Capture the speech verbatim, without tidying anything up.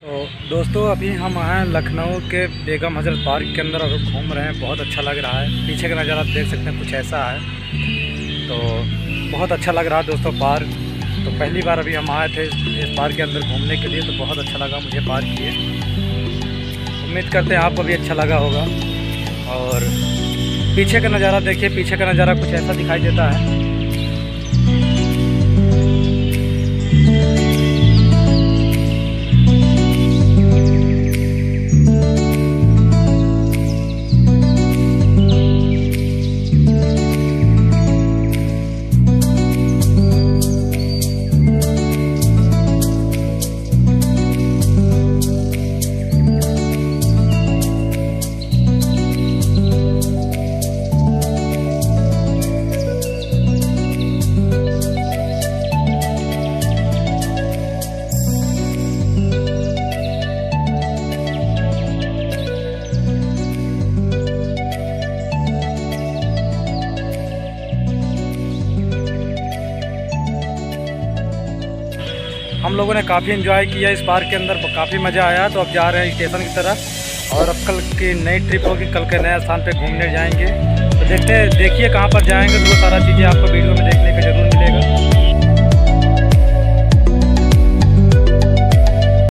तो दोस्तों अभी हम हैं लखनऊ के बेगम हज़रत पार्क के अंदर और घूम रहे हैं। बहुत अच्छा लग रहा है। पीछे का नज़ारा देख सकते हैं, कुछ ऐसा है। तो बहुत अच्छा लग रहा है दोस्तों पार्क। तो पहली बार अभी हम आए थे इस पार्क के अंदर घूमने के लिए, तो बहुत अच्छा लगा मुझे पार्क ये। उम्मीद करते हैं आपको भी अच्छा लगा होगा। और पीछे का नज़ारा देखिए, पीछे का नज़ारा कुछ ऐसा दिखाई देता है। हम लोगों ने काफ़ी एंजॉय किया इस पार्क के अंदर, काफ़ी मज़ा आया। तो अब जा रहे हैं स्टेशन की तरफ और अब कल की नई ट्रिप होगी, कल के नए स्थान पे घूमने जाएंगे। तो देखते हैं, देखिए कहाँ पर जाएंगे, तो वो सारा चीज़ें आपको वीडियो में देखने को